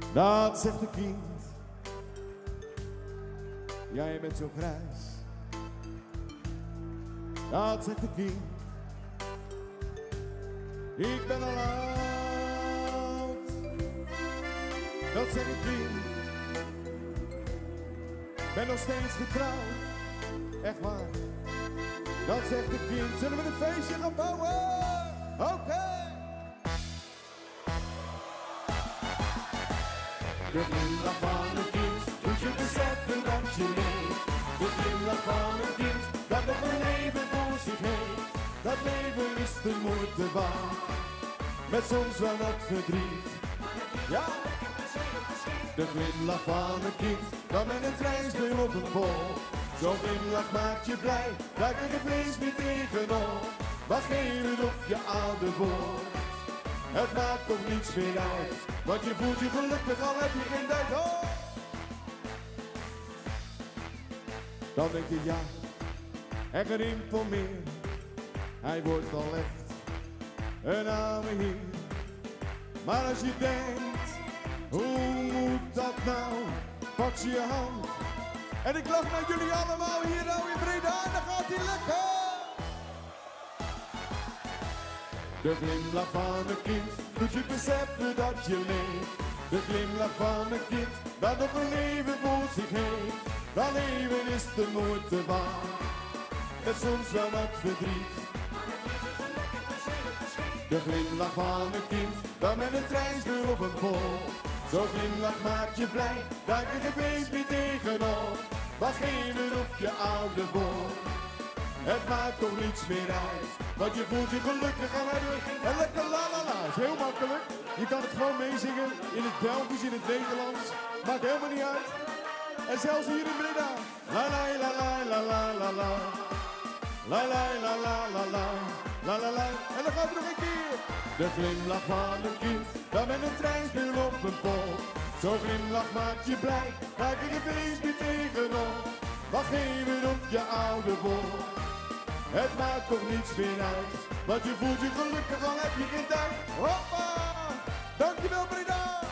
Dat zegt een kind, jij bent zo grijs. Dat zegt een kind, ik ben al oud. Dat zegt een kind, ben nog steeds getrouwd. Echt waar. Dat zegt een kind, zullen we een feestje gaan bouwen? Oké. De glimlach van een kind doet je beseffen dat je leeft. De glimlach van een kind dat nog een leven voor zich heeft. Dat leven is de moeite waard, met soms wel wat verdriet. Ja, de glimlach van een kind dat met een trein speelt op een bol. Zo'n glimlach maakt je blij, daar kun je vlees niet tegenop. Wat geeft het of je ouder wordt? Het maakt toch niets meer uit, want je voelt je gelukkig al heb je geen tijd. Oh! Dan denk je ja, en geen rimpel meer. Hij wordt al echt een oude heer. Maar als je denkt, hoe moet dat nou? Pak ze je hand. En ik lach met jullie allemaal hier nou in Breda, dan gaat hij lekker. De glimlach van een kind doet je beseffen dat je leeft. De glimlach van een kind dat nog een leven voor zich heeft. Dat leven is de moeite waard, met soms wel wat verdriet. De glimlach van een kind dat met een treinsdeur op een bol. Zo'n glimlach maakt je blij, daar kun je feest niet tegenop. Wat geeft het of je ouder wordt? Het maakt toch niets meer uit, want je voelt je gelukkig en een lekker la la la. Is heel makkelijk, je kan het gewoon meezingen in het Belgisch, in het Nederlands. Maakt helemaal niet uit. En zelfs hier in Breda. La la la la la la la la. La la la la la la. La la la. En dan gaat het nog een keer. De glimlach van een kind dat met een trein speelt op een pol. Zo'n glimlach maakt je blij, daar kun je feest niet tegenop. Wat geeft het op je ouder wordt? Het maakt toch niets meer uit, want je voelt je gelukkig al heb je geen tijd. Hoppa! Dankjewel Breda!